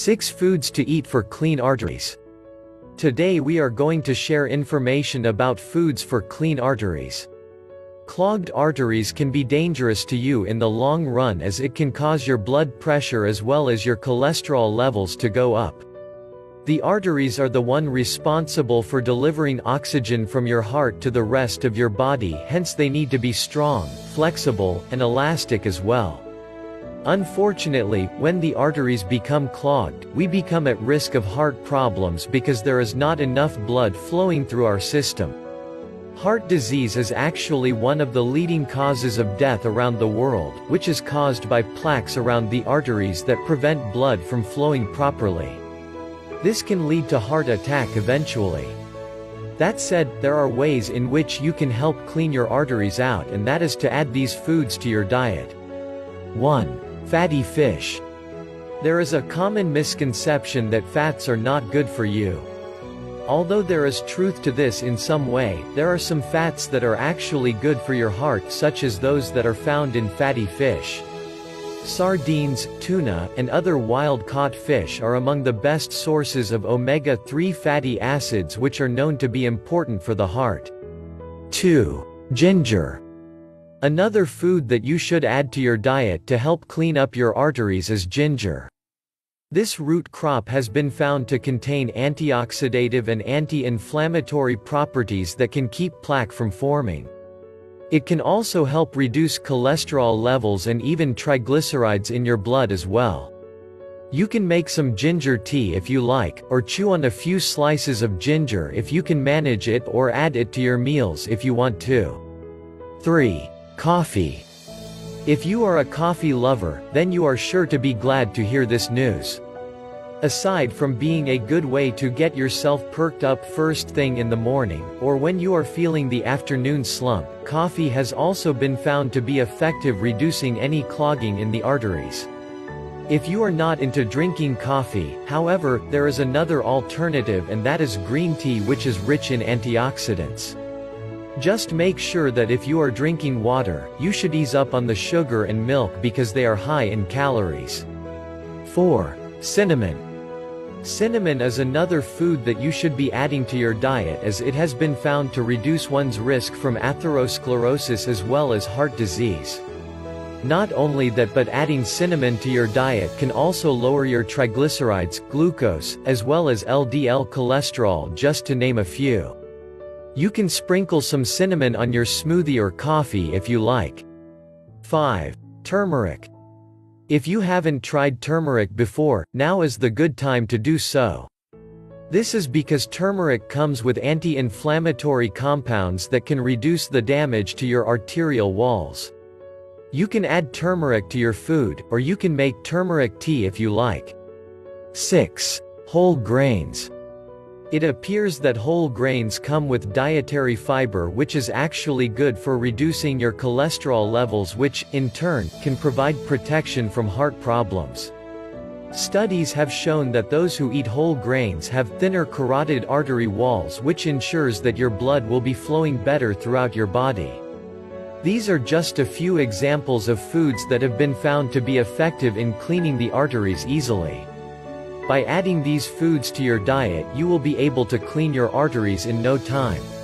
6 foods to eat for clean arteries. Today we are going to share information about foods for clean arteries. Clogged arteries can be dangerous to you in the long run as it can cause your blood pressure as well as your cholesterol levels to go up. The arteries are the one responsible for delivering oxygen from your heart to the rest of your body, hence they need to be strong, flexible, and elastic as well. Unfortunately, when the arteries become clogged, we become at risk of heart problems because there is not enough blood flowing through our system. Heart disease is actually one of the leading causes of death around the world, which is caused by plaques around the arteries that prevent blood from flowing properly. This can lead to heart attack eventually. That said, there are ways in which you can help clean your arteries out, and that is to add these foods to your diet. 1. Fatty fish. There is a common misconception that fats are not good for you. Although there is truth to this in some way, there are some fats that are actually good for your heart, such as those that are found in fatty fish. Sardines, tuna, and other wild-caught fish are among the best sources of omega-3 fatty acids, which are known to be important for the heart. 2. Ginger. Another food that you should add to your diet to help clean up your arteries is ginger. This root crop has been found to contain antioxidative and anti-inflammatory properties that can keep plaque from forming. It can also help reduce cholesterol levels and even triglycerides in your blood as well. You can make some ginger tea if you like, or chew on a few slices of ginger if you can manage it, or add it to your meals if you want to. 3. Coffee. If you are a coffee lover, then you are sure to be glad to hear this news. Aside from being a good way to get yourself perked up first thing in the morning, or when you are feeling the afternoon slump, coffee has also been found to be effective reducing any clogging in the arteries. If you are not into drinking coffee, however, there is another alternative, and that is green tea, which is rich in antioxidants. Just make sure that if you are drinking water, you should ease up on the sugar and milk because they are high in calories. 4. Cinnamon. Cinnamon is another food that you should be adding to your diet, as it has been found to reduce one's risk from atherosclerosis as well as heart disease. Not only that, but adding cinnamon to your diet can also lower your triglycerides, glucose, as well as LDL cholesterol, just to name a few. You can sprinkle some cinnamon on your smoothie or coffee if you like. 5. Turmeric. If you haven't tried turmeric before, now is the good time to do so. This is because turmeric comes with anti-inflammatory compounds that can reduce the damage to your arterial walls. You can add turmeric to your food, or you can make turmeric tea if you like. 6. Whole grains. It appears that whole grains come with dietary fiber, which is actually good for reducing your cholesterol levels, which, in turn, can provide protection from heart problems. Studies have shown that those who eat whole grains have thinner carotid artery walls, which ensures that your blood will be flowing better throughout your body. These are just a few examples of foods that have been found to be effective in cleaning the arteries easily. By adding these foods to your diet, you will be able to clean your arteries in no time.